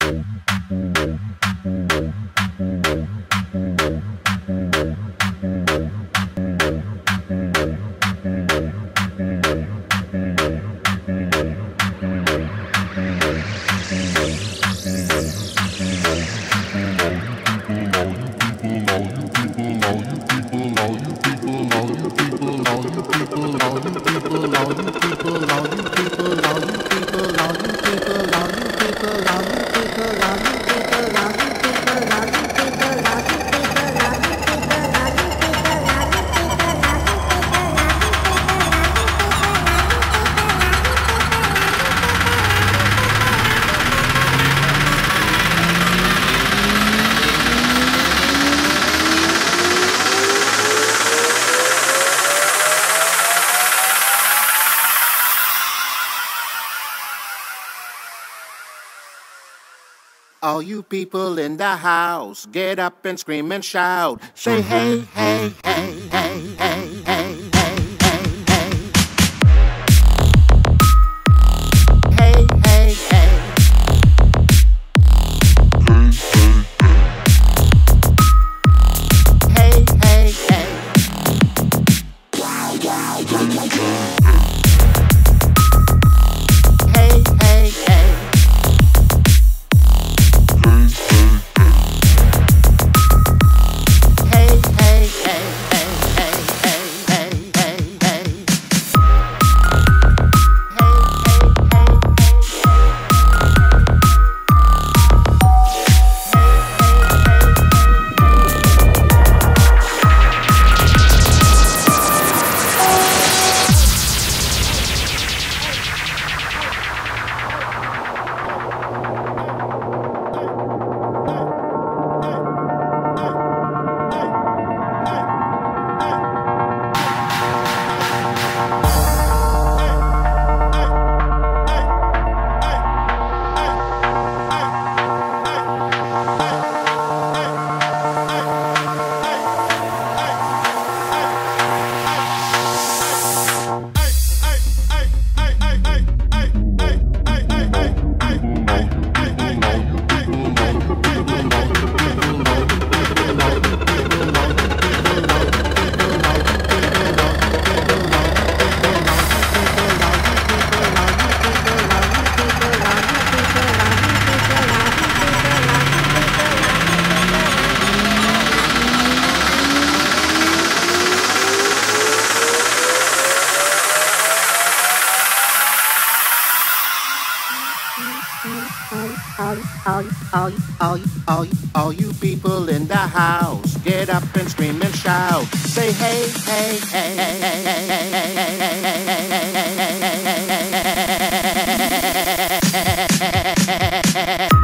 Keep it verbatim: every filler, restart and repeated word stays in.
All you people in the house, get up and scream and shout. Say hey, hey, hey, hey, hey, hey, hey, hey, hey. Hey, hey, hey. Hey, hey, hey. Hey, hey, hey. All, all, all, all, all, all you people in the house, get up and scream and shout. Say hey, hey, hey, hey, hey, hey, hey, hey, hey, hey, hey, hey, hey.